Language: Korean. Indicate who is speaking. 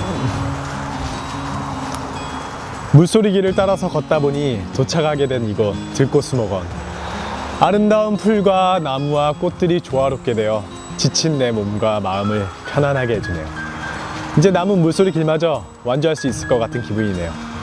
Speaker 1: 물소리 길을 따라서 걷다 보니 도착하게 된 이곳 들꽃수목원. 아름다운 풀과 나무와 꽃들이 조화롭게 되어 지친 내 몸과 마음을 편안하게 해주네요. 이제 남은 물소리 길마저 완주할 수 있을 것 같은 기분이네요.